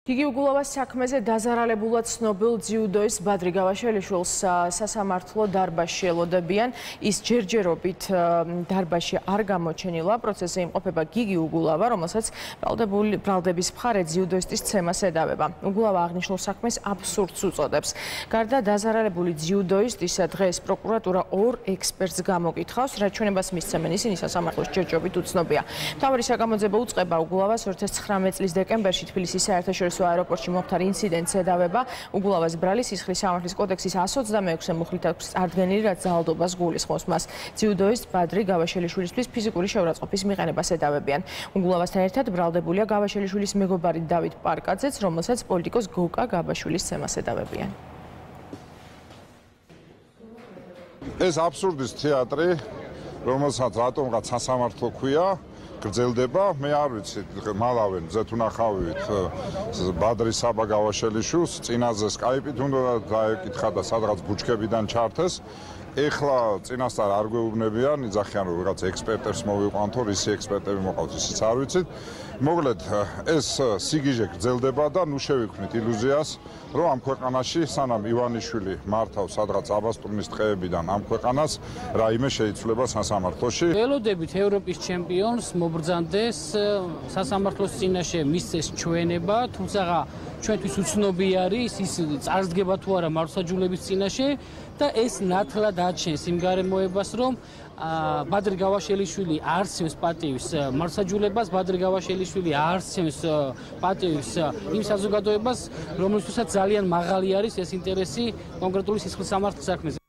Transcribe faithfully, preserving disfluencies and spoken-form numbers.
Გიგი უგულავას საქმეზე დაზარალებულად ცნობილ ძიუდოის ბადრი გავაშელიშვილს სასამართლო დარბაზში ელოდებიან. ის ჯერჯერობით დარბაზში არ გამოჩენილა. პროცესზე იმყოფება გიგი უგულავა, რომელსაც ბრალდების მხარე ძიუდოისტის ცემას ედავება. უგულავა აღნიშნულ საქმეს აბსურდს უწოდებს. გარდა დაზარალებული ძიუდოისტისა, დღეს პროკურატურა ორ ექსპერტს გამოგითხავს, რაც ჩვენებას მისცემენ, ისინი სასამართლოს ჯერჯერობით უცნობია. მთავარი საგამოძიებო უწყება უგულავას ორი ათას ცხრამეტ წლის დეკემბერში თბილისის საერთაშორისო აეროპორტში მომხდარ ინციდენტს ედავება. უგულავას ბრალი სისხლის სამართლის კოდექსის εκατს ოცდამექვსე მუხლით აქვს წარდგენილი, რაც ძალადობას გულისხმობს. მას ძიუდოის ბადრი გავაშელიშვილისთვის ფიზიკური შეურაცხყოფის მიყენებას ედავებიან. უგულავასთან ერთად ბრალდებულია გავაშელიშვილის მეგობარი დავით პარკაძეც, რომელსაც პოლიტიკოს გოკა გაბაშვილის ცემას ედავებიან. ეს აბსურდის თეატრი, რომელსაც რატომღაც სასამართლო ქვია, გრძელდება. მე არ ვიცი, მალავენ ძეთ უნახავით ბადრი საბა გავაშელიშვილს, წინაზე სკაიპით უნდა დაეკითხა და სადღაც ბუჩქებიდან ჩართეს. ეხლა წინასწარ არ გვეუბნებიან, იძახიან რომ რაღაც ექსპერტებს მოვიყვანთ, რისი ექსპერტები მოყავთ, ისიც არ ვიცით. მოკლედ, ეს სიგიჟე გრძელდება და ნუ შევიქმნით ილუზიას, რომ ამ ქვეყანაში სანამ ივანიშვილი მართავს სადღაც აბასტუმის ტყეებიდან ამ ქვეყანას, რაიმე შეიცვლება სასამართლოში. ველოდებით ევროპის ჩემპიონს მობრძანდეს სასამართლოს წინაშე მისცეს ჩვენება, თუმცა ჩვენთვის უცნობი არის ის წარსდგება თუ არა მართლმსაჯულების წინაშე და ეს ნათლად აჩენს იმ გარემოებას, რომ ბადრი გავაშელიშვილი არსებს პატივს მართლმსაჯულებას, ბადრი გავაშელიშვილი არსებს პატივს იმ საზოგადოებას, რომელთვისაც ძალიან მაღალი არის ეს ინტერესი კონკრეტული სისხლის სამართლის საქმეზე.